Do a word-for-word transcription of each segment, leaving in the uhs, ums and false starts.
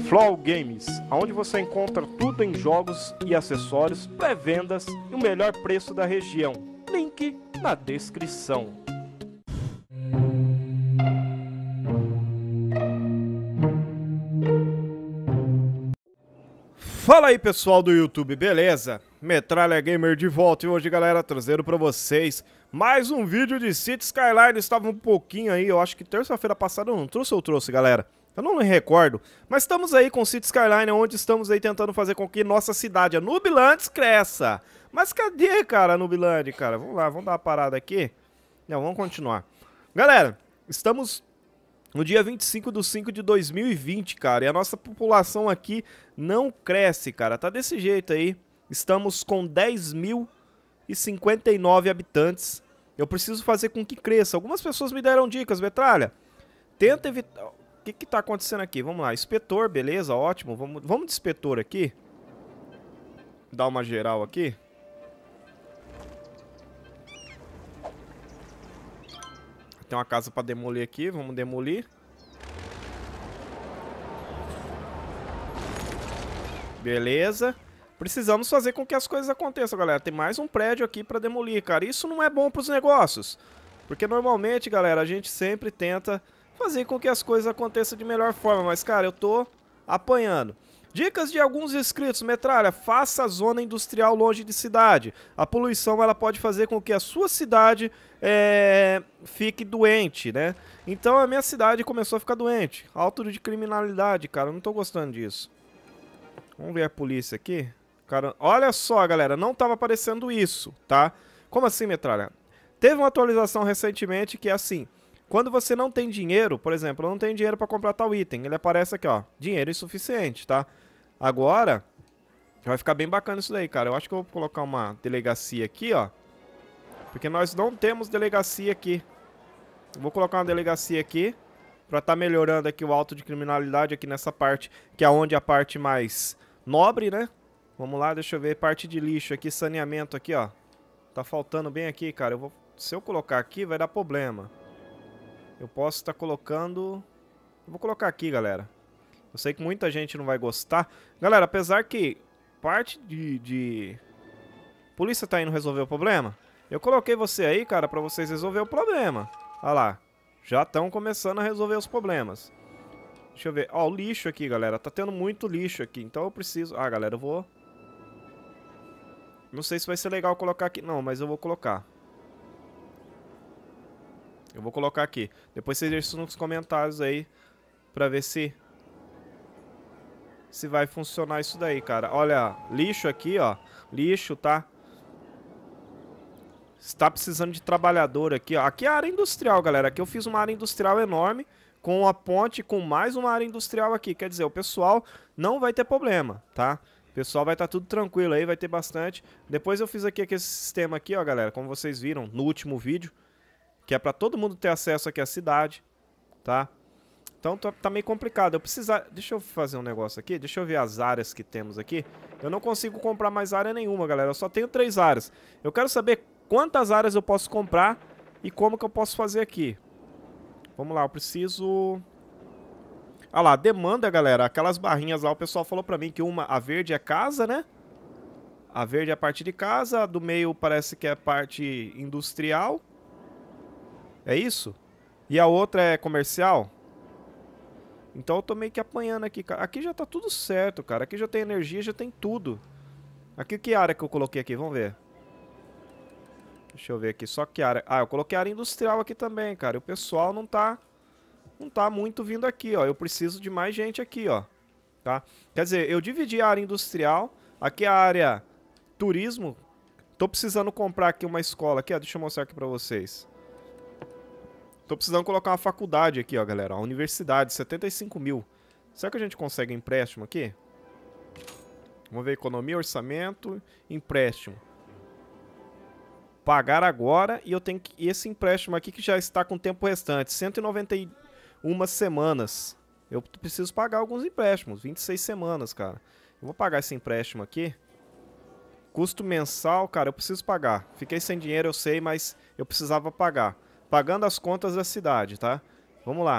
Flow Games, onde você encontra tudo em jogos e acessórios, pré-vendas e o melhor preço da região. Link na descrição. Fala aí pessoal do YouTube, beleza? Metralha Gamer de volta e hoje, galera, trazendo pra vocês mais um vídeo de Cities Skyline. Estava um pouquinho aí, eu acho que terça-feira passada eu não trouxe ou trouxe, galera? Eu não me recordo, mas estamos aí com Cities Skyline, onde estamos aí tentando fazer com que nossa cidade, a Nubilands, cresça. Mas cadê, cara, a Nubiland, cara? Vamos lá, vamos dar uma parada aqui. Não, vamos continuar. Galera, estamos no dia vinte e cinco de cinco de dois mil e vinte, cara, e a nossa população aqui não cresce, cara. Tá desse jeito aí. Estamos com dez mil e cinquenta e nove habitantes. Eu preciso fazer com que cresça. Algumas pessoas me deram dicas, Metralha. Tenta evitar... O que que tá acontecendo aqui? Vamos lá. Inspetor, beleza, ótimo. Vamos, vamos de inspetor aqui. Dar uma geral aqui. Tem uma casa pra demolir aqui. Vamos demolir. Beleza. Precisamos fazer com que as coisas aconteçam, galera. Tem mais um prédio aqui pra demolir, cara. Isso não é bom pros negócios. Porque normalmente, galera, a gente sempre tenta fazer com que as coisas aconteçam de melhor forma. Mas, cara, eu tô apanhando. Dicas de alguns inscritos. Metralha, faça a zona industrial longe de cidade. A poluição, ela pode fazer com que a sua cidade é, fique doente, né? Então, a minha cidade começou a ficar doente. Alto de criminalidade, cara. Eu não tô gostando disso. Vamos ver a polícia aqui. Cara, olha só, galera. Não tava aparecendo isso, tá? Como assim, Metralha? Teve uma atualização recentemente que é assim... Quando você não tem dinheiro, por exemplo, eu não tenho dinheiro para comprar tal item, ele aparece aqui, ó, dinheiro insuficiente, tá? Agora, vai ficar bem bacana isso daí, cara. Eu acho que eu vou colocar uma delegacia aqui, ó. Porque nós não temos delegacia aqui. Eu vou colocar uma delegacia aqui, pra tá melhorando aqui o alto de criminalidade aqui nessa parte, que é onde a parte mais nobre, né? Vamos lá, deixa eu ver, parte de lixo aqui, saneamento aqui, ó. Tá faltando bem aqui, cara. Eu vou... Se eu colocar aqui, vai dar problema. Eu posso estar colocando... Eu vou colocar aqui, galera. Eu sei que muita gente não vai gostar. Galera, apesar que parte de... de... Polícia tá indo resolver o problema. Eu coloquei você aí, cara, pra vocês resolver o problema. Olha lá. Já estão começando a resolver os problemas. Deixa eu ver. Ó, o lixo aqui, galera. Tá tendo muito lixo aqui. Então eu preciso... Ah, galera, eu vou... Não sei se vai ser legal colocar aqui. Não, mas eu vou colocar. Eu vou colocar aqui. Depois vocês deixam nos comentários aí pra ver se se vai funcionar isso daí, cara. Olha, lixo aqui, ó. Lixo, tá? Está precisando de trabalhador aqui, ó. Aqui é a área industrial, galera. Aqui eu fiz uma área industrial enorme com a ponte, com mais uma área industrial aqui. Quer dizer, o pessoal não vai ter problema, tá? O pessoal vai estar tudo tranquilo aí, vai ter bastante. Depois eu fiz aqui aquele sistema aqui, ó, galera. Como vocês viram no último vídeo. Que é pra todo mundo ter acesso aqui à cidade, tá? Então tá, tá meio complicado. Eu precisar... Deixa eu fazer um negócio aqui. Deixa eu ver as áreas que temos aqui. Eu não consigo comprar mais área nenhuma, galera. Eu só tenho três áreas. Eu quero saber quantas áreas eu posso comprar e como que eu posso fazer aqui. Vamos lá, eu preciso... Ah lá, demanda, galera. Aquelas barrinhas lá, o pessoal falou pra mim que uma... A verde é casa, né? A verde é a parte de casa. A do meio parece que é a parte industrial. É isso? E a outra é comercial? Então eu tô meio que apanhando aqui, cara. Aqui já tá tudo certo, cara. Aqui já tem energia, já tem tudo. Aqui que área que eu coloquei aqui? Vamos ver. Deixa eu ver aqui. Só que área... Ah, eu coloquei área industrial aqui também, cara. E o pessoal não tá... Não tá muito vindo aqui, ó. Eu preciso de mais gente aqui, ó. Tá? Quer dizer, eu dividi a área industrial. Aqui é a área turismo. Tô precisando comprar aqui uma escola aqui, ó. Deixa eu mostrar aqui pra vocês. Tô precisando colocar uma faculdade aqui, ó, galera. A universidade, setenta e cinco mil. Será que a gente consegue empréstimo aqui? Vamos ver, economia, orçamento, empréstimo. Pagar agora e eu tenho que... esse empréstimo aqui que já está com tempo restante. cento e noventa e uma semanas. Eu preciso pagar alguns empréstimos. vinte e seis semanas, cara. Eu vou pagar esse empréstimo aqui. Custo mensal, cara, eu preciso pagar. Fiquei sem dinheiro, eu sei, mas eu precisava pagar. Pagando as contas da cidade, tá? Vamos lá.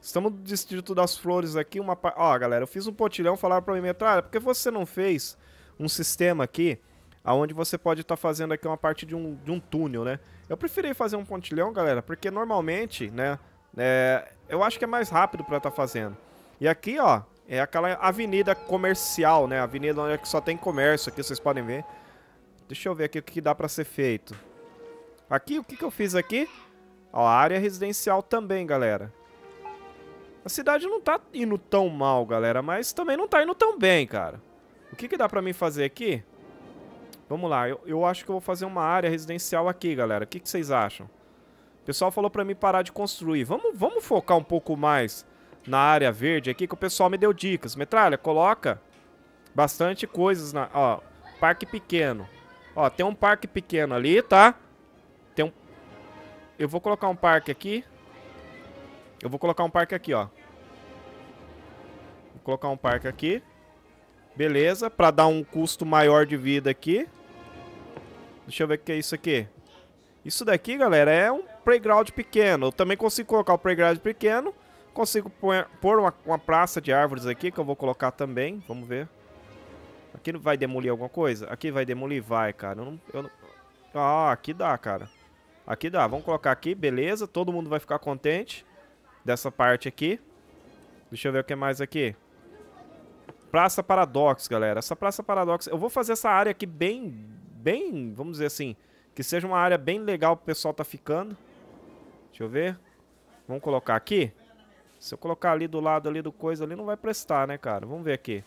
Estamos no Distrito das Flores aqui, uma... Ó, galera, eu fiz um pontilhão, falaram pra mim, Metralha, por que você não fez um sistema aqui, onde você pode estar tá fazendo aqui uma parte de um, de um túnel, né? Eu preferi fazer um pontilhão, galera, porque normalmente, né, é, eu acho que é mais rápido pra estar tá fazendo. E aqui, ó, é aquela avenida comercial, né? Avenida onde só tem comércio aqui, vocês podem ver. Deixa eu ver aqui o que dá pra ser feito. Aqui, o que que eu fiz aqui? Ó, a área residencial também, galera. A cidade não tá indo tão mal, galera, mas também não tá indo tão bem, cara. O que que dá pra mim fazer aqui? Vamos lá, eu, eu acho que eu vou fazer uma área residencial aqui, galera. O que que vocês acham? O pessoal falou pra mim parar de construir. Vamos, vamos focar um pouco mais na área verde aqui, que o pessoal me deu dicas. Metralha, coloca bastante coisas na... Ó, parque pequeno. Ó, tem um parque pequeno ali, tá? Tem um... Eu vou colocar um parque aqui. Eu vou colocar um parque aqui, ó. Vou colocar um parque aqui. Beleza, pra dar um custo maior de vida aqui. Deixa eu ver o que é isso aqui. Isso daqui, galera, é um playground pequeno. Eu também consigo colocar o playground pequeno. Consigo pôr uma, uma praça de árvores aqui, que eu vou colocar também. Vamos ver. Aqui vai demolir alguma coisa? Aqui vai demolir? Vai, cara. Eu não, eu não... Ah, aqui dá, cara. Aqui dá. Vamos colocar aqui, beleza. Todo mundo vai ficar contente dessa parte aqui. Deixa eu ver o que mais aqui. Praça Paradox, galera. Essa Praça Paradox... Eu vou fazer essa área aqui bem... Bem... Vamos dizer assim... Que seja uma área bem legal pro pessoal tá ficando. Deixa eu ver. Vamos colocar aqui. Se eu colocar ali do lado ali do coisa ali, não vai prestar, né, cara? Vamos ver aqui.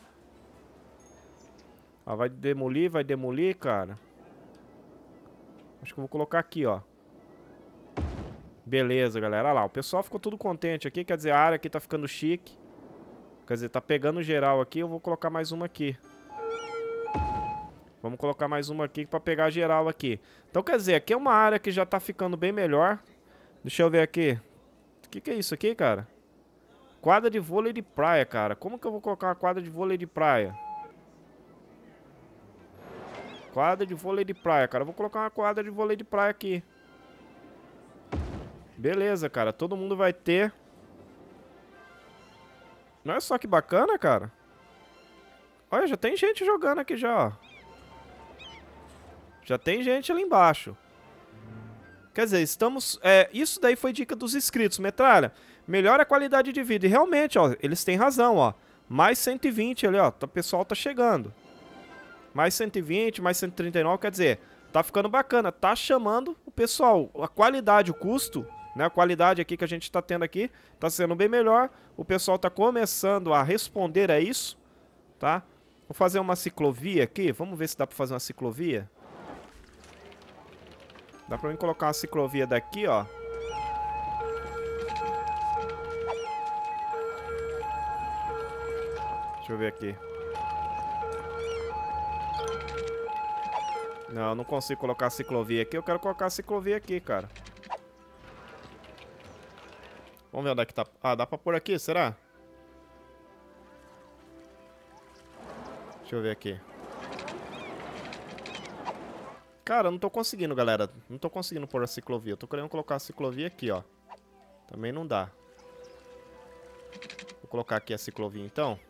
Ó, vai demolir, vai demolir, cara. Acho que eu vou colocar aqui, ó. Beleza, galera. Olha lá, o pessoal ficou tudo contente aqui. Quer dizer, a área aqui tá ficando chique. Quer dizer, tá pegando geral aqui. Eu vou colocar mais uma aqui. Vamos colocar mais uma aqui pra pegar geral aqui. Então, quer dizer, aqui é uma área que já tá ficando bem melhor. Deixa eu ver aqui. O que que é isso aqui, cara? Quadra de vôlei de praia, cara. Como que eu vou colocar uma quadra de vôlei de praia? Quadra de vôlei de praia, cara. Eu vou colocar uma quadra de vôlei de praia aqui. Beleza, cara. Todo mundo vai ter. Não é só que bacana, cara? Olha, já tem gente jogando aqui já, ó. Já tem gente ali embaixo. Quer dizer, estamos... É, isso daí foi dica dos inscritos, Metralha. Melhora a qualidade de vida. E realmente, ó, eles têm razão, ó. Mais cento e vinte ali, ó. O pessoal tá chegando. Mais cento e vinte, mais cento e trinta e nove, quer dizer, tá ficando bacana. Tá chamando o pessoal. A qualidade, o custo, né? A qualidade aqui que a gente tá tendo aqui tá sendo bem melhor. O pessoal tá começando a responder a isso, tá? Vou fazer uma ciclovia aqui. Vamos ver se dá pra fazer uma ciclovia. Dá pra mim colocar uma ciclovia daqui, ó. Deixa eu ver aqui. Não, não consigo colocar a ciclovia aqui. Eu quero colocar a ciclovia aqui, cara. Vamos ver onde é que tá. Ah, dá pra pôr aqui, será? Deixa eu ver aqui. Cara, eu não tô conseguindo, galera. Não tô conseguindo pôr a ciclovia. Eu tô querendo colocar a ciclovia aqui, ó. Também não dá. Vou colocar aqui a ciclovia, então.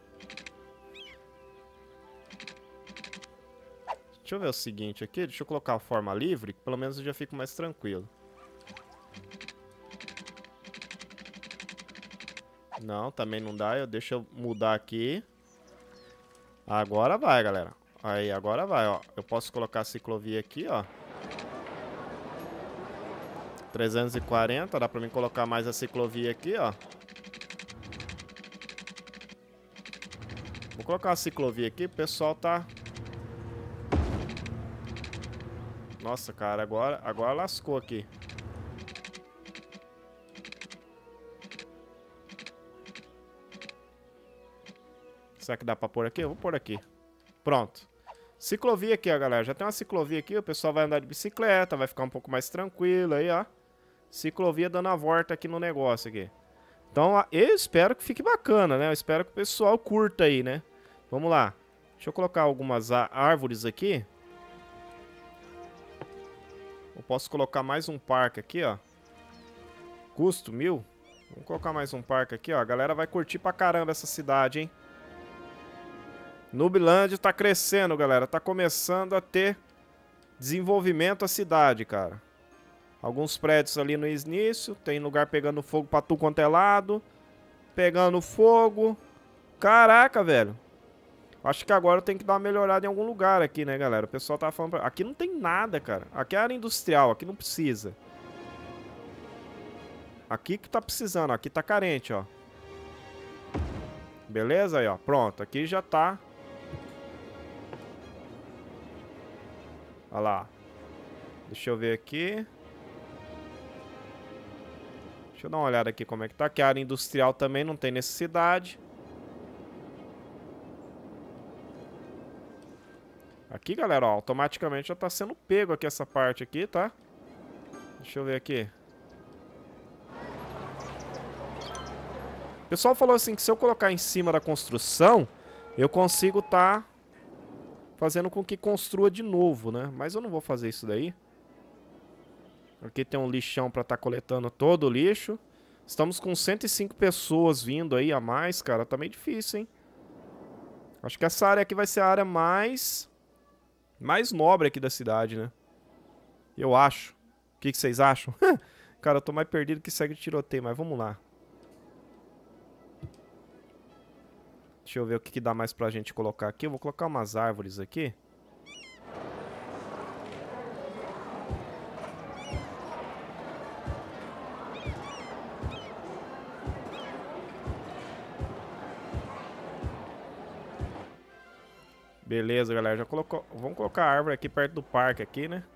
Deixa eu ver o seguinte aqui. Deixa eu colocar a forma livre, que pelo menos eu já fico mais tranquilo. Não, também não dá. Eu deixa eu mudar aqui. Agora vai, galera. Aí, agora vai, ó. Eu posso colocar a ciclovia aqui, ó. trezentos e quarenta. Dá pra mim colocar mais a ciclovia aqui, ó. Vou colocar a ciclovia aqui. O pessoal tá... Nossa, cara. Agora, agora lascou aqui. Será que dá pra pôr aqui? Eu vou pôr aqui. Pronto. Ciclovia aqui, ó, galera. Já tem uma ciclovia aqui. O pessoal vai andar de bicicleta. Vai ficar um pouco mais tranquilo aí, ó. Ciclovia dando a volta aqui no negócio aqui. Então, eu espero que fique bacana, né? Eu espero que o pessoal curta aí, né? Vamos lá. Deixa eu colocar algumas árvores aqui. Eu posso colocar mais um parque aqui, ó. Custo mil. Vamos colocar mais um parque aqui, ó. A galera vai curtir pra caramba essa cidade, hein? Nubland tá crescendo, galera. Tá começando a ter desenvolvimento a cidade, cara. Alguns prédios ali no início. Tem lugar pegando fogo pra tu quanto é lado. Pegando fogo. Caraca, velho. Acho que agora eu tenho que dar uma melhorada em algum lugar aqui, né, galera? O pessoal tá falando... Pra... Aqui não tem nada, cara. Aqui é área industrial. Aqui não precisa. Aqui que tá precisando. Aqui tá carente, ó. Beleza? Aí, ó. Pronto. Aqui já tá... Olha lá. Deixa eu ver aqui. Deixa eu dar uma olhada aqui como é que tá. Que a área industrial também não tem necessidade. Aqui, galera, ó, automaticamente já tá sendo pego aqui essa parte aqui, tá? Deixa eu ver aqui. O pessoal falou assim que se eu colocar em cima da construção, eu consigo tá fazendo com que construa de novo, né? Mas eu não vou fazer isso daí. Aqui tem um lixão pra tá coletando todo o lixo. Estamos com cento e cinco pessoas vindo aí a mais, cara. Tá meio difícil, hein? Acho que essa área aqui vai ser a área mais... mais nobre aqui da cidade, né? Eu acho. O que, que vocês acham? Cara, eu tô mais perdido que segue de tiroteio, mas vamos lá. Deixa eu ver o que, que dá mais pra gente colocar aqui. Eu vou colocar umas árvores aqui. Beleza, galera. Já colocou... Vamos colocar a árvore aqui perto do parque aqui, né?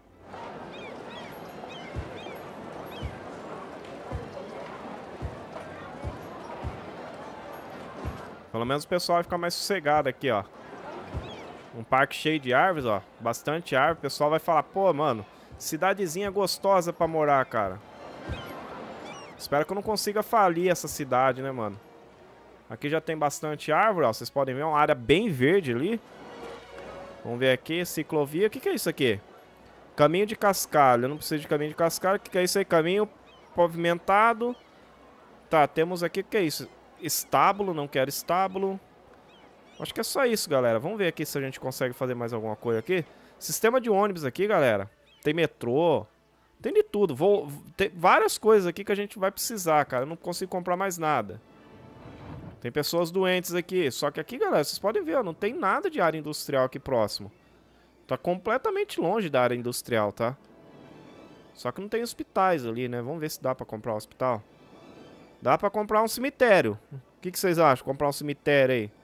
Pelo menos o pessoal vai ficar mais sossegado aqui, ó. Um parque cheio de árvores, ó. Bastante árvore. O pessoal vai falar, pô, mano, cidadezinha gostosa pra morar, cara. Espero que eu não consiga falir essa cidade, né, mano? Aqui já tem bastante árvore, ó. Vocês podem ver uma área bem verde ali. Vamos ver aqui, ciclovia. O que, que é isso aqui? Caminho de cascalho. Eu não preciso de caminho de cascalho. O que, que é isso aí? Caminho pavimentado. Tá, temos aqui, o que é isso? Estábulo, não quero estábulo. Acho que é só isso, galera. Vamos ver aqui se a gente consegue fazer mais alguma coisa aqui. Sistema de ônibus aqui, galera. Tem metrô. Tem de tudo. Vou, tem várias coisas aqui que a gente vai precisar, cara. Eu não consigo comprar mais nada. Tem pessoas doentes aqui. Só que aqui, galera, vocês podem ver, ó, não tem nada de área industrial aqui próximo. Tá completamente longe da área industrial, tá? Só que não tem hospitais ali, né? Vamos ver se dá pra comprar um hospital. Dá pra comprar um cemitério. O que, que vocês acham? Comprar um cemitério aí.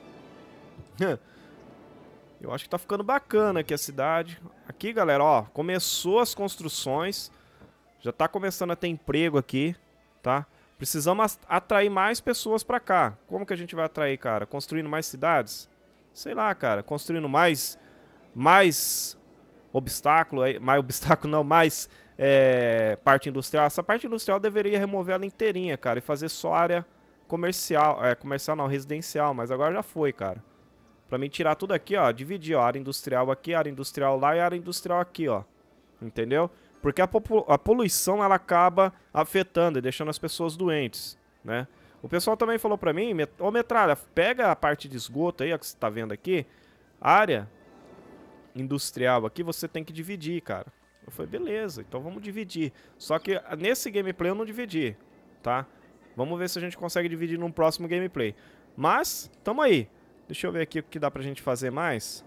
Eu acho que tá ficando bacana aqui a cidade. Aqui, galera, ó. Começou as construções. Já tá começando a ter emprego aqui, tá? Precisamos atrair mais pessoas pra cá. Como que a gente vai atrair, cara? Construindo mais cidades? Sei lá, cara. Construindo mais... Mais... Obstáculo aí. Mais obstáculo não, mais... É, parte industrial. Essa parte industrial deveria remover ela inteirinha, cara, e fazer só área comercial. É, comercial não, residencial, mas agora já foi, cara. Pra mim tirar tudo aqui, ó, dividir, ó, área industrial aqui, área industrial lá e área industrial aqui, ó. Entendeu? Porque a, a poluição, ela acaba afetando e deixando as pessoas doentes, né? O pessoal também falou pra mim, ô Metralha, pega a parte de esgoto aí, ó, que você tá vendo aqui. Área industrial aqui, você tem que dividir, cara. Eu falei, beleza, então vamos dividir. Só que nesse gameplay eu não dividi, tá? Vamos ver se a gente consegue dividir num próximo gameplay. Mas, tamo aí. Deixa eu ver aqui o que dá pra gente fazer mais.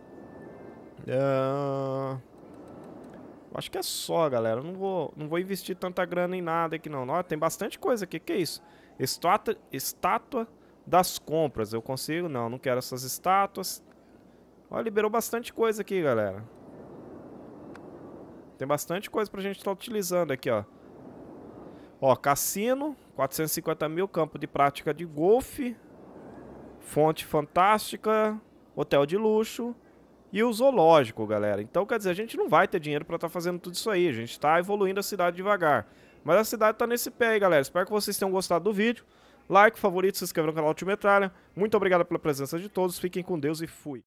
Uh... Acho que é só, galera. Eu não vou, não vou investir tanta grana em nada aqui, não. Ó, tem bastante coisa aqui. Que é isso? Estátua, estátua das compras. Eu consigo? Não, não quero essas estátuas. Ó, liberou bastante coisa aqui, galera. Tem bastante coisa pra gente estar utilizando aqui, ó. Ó, cassino, quatrocentos e cinquenta mil, campo de prática de golfe, fonte fantástica, hotel de luxo e o zoológico, galera. Então, quer dizer, a gente não vai ter dinheiro pra estar fazendo tudo isso aí. A gente tá evoluindo a cidade devagar. Mas a cidade tá nesse pé aí, galera. Espero que vocês tenham gostado do vídeo. Like, favorito, se inscreva no canal Tio Metralha. Muito obrigado pela presença de todos. Fiquem com Deus e fui.